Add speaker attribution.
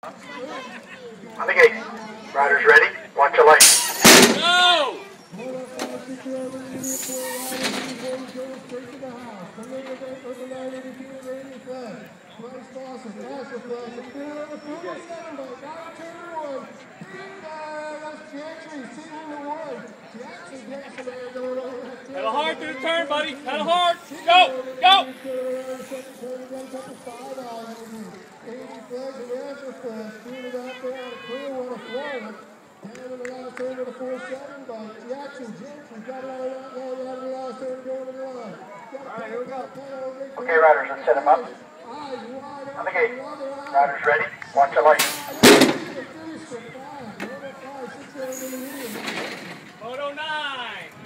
Speaker 1: On the gate. Riders ready? Watch your light.
Speaker 2: Go! Pedal hard through the turn, buddy. Pedal hard. Go! Go!
Speaker 1: Okay, riders, let's set them up. On the gate. Riders ready? Watch your light.
Speaker 2: Photo 9.